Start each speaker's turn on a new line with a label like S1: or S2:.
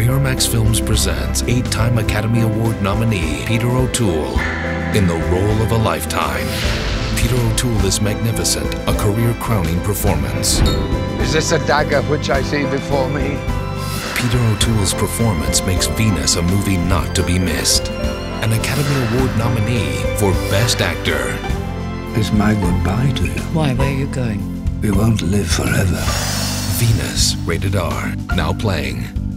S1: Miramax Films presents 8-time Academy Award nominee Peter O'Toole in the role of a lifetime. Peter O'Toole is magnificent, a career-crowning performance.
S2: Is this a dagger which I see before me?
S1: Peter O'Toole's performance makes Venus a movie not to be missed. An Academy Award nominee for Best Actor.
S3: It's my goodbye to you.
S4: Why? Where are you going?
S3: We won't live forever.
S1: Venus, rated R, now playing.